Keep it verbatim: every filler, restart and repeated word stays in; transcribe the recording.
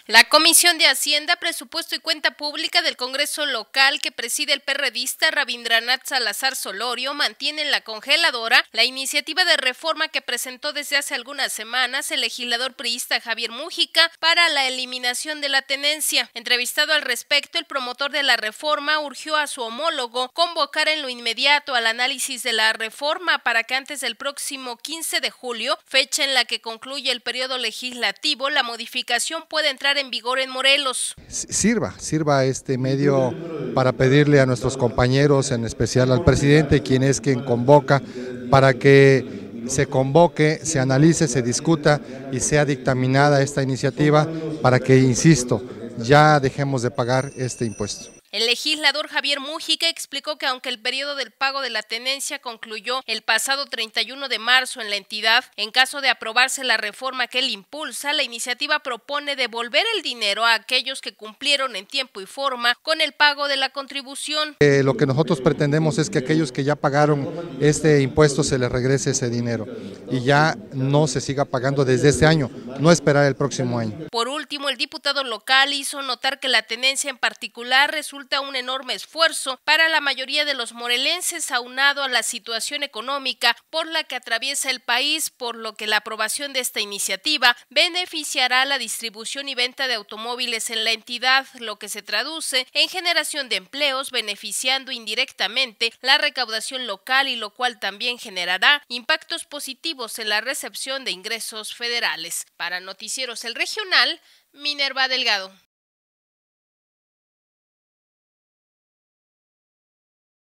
La Comisión de Hacienda, Presupuesto y Cuenta Pública del Congreso local que preside el perredista Rabindranath Salazar Solorio mantiene en la congeladora la iniciativa de reforma que presentó desde hace algunas semanas el legislador priista Javier Mújica para la eliminación de la tenencia. Entrevistado al respecto, el promotor de la reforma urgió a su homólogo convocar en lo inmediato al análisis de la reforma para que antes del próximo quince de julio, fecha en la que concluye el periodo legislativo, la modificación pueda entrar en vigor en Morelos. Sirva, sirva este medio para pedirle a nuestros compañeros, en especial al presidente, quien es quien convoca, para que se convoque, se analice, se discuta y sea dictaminada esta iniciativa para que, insisto, ya dejemos de pagar este impuesto. El legislador Javier Mújica explicó que aunque el periodo del pago de la tenencia concluyó el pasado treinta y uno de marzo en la entidad, en caso de aprobarse la reforma que él impulsa, la iniciativa propone devolver el dinero a aquellos que cumplieron en tiempo y forma con el pago de la contribución. Eh, lo que nosotros pretendemos es que aquellos que ya pagaron este impuesto se les regrese ese dinero y ya no se siga pagando desde este año, no esperar el próximo año. Por último, el diputado local hizo notar que la tenencia en particular resulta un enorme esfuerzo para la mayoría de los morelenses, aunado a la situación económica por la que atraviesa el país, por lo que la aprobación de esta iniciativa beneficiará la distribución y venta de automóviles en la entidad, lo que se traduce en generación de empleos, beneficiando indirectamente la recaudación local y lo cual también generará impactos positivos en la recepción de ingresos federales. Para Noticieros El Regional, Minerva Delgado.